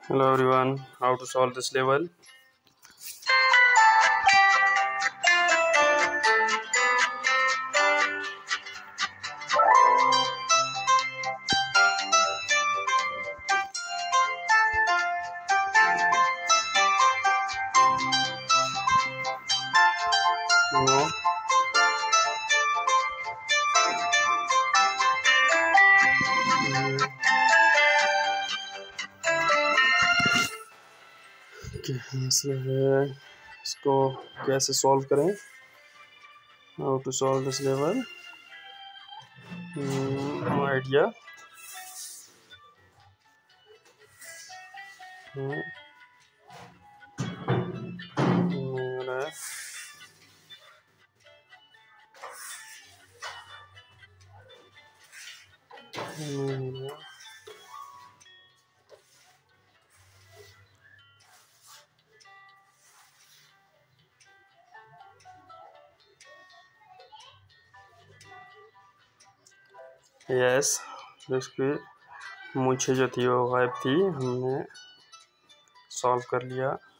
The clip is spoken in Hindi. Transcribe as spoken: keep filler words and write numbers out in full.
Hello everyone, how to solve this level? No. Answer है, इसको कैसे सॉल्व करें? How to solve this level? No idea. Yes, इसकी मूछें जो थी वो गायब थी, हमने सॉल्व कर लिया।